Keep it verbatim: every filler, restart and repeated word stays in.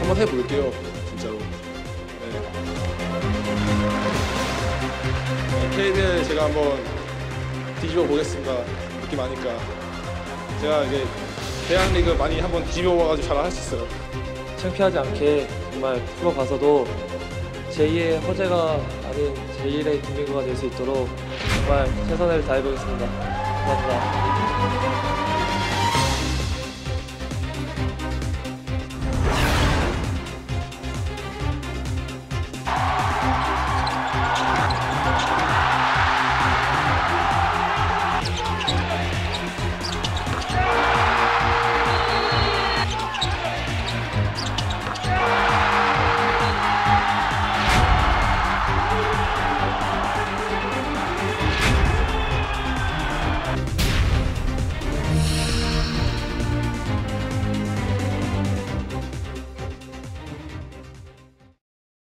한번 해볼게요, 진짜로. 네. 케이비엘 제가 한번 뒤집어 보겠습니다. 느낌 아니까. 제가 이제 대한리그 많이 한번 뒤집어 봐가지고 잘 할 수 있어요. 창피하지 않게 정말 프로 가서도 제이의 허재가 아닌 제일의 김민구가 될 수 있도록 정말 최선을 다해보겠습니다. 감사합니다.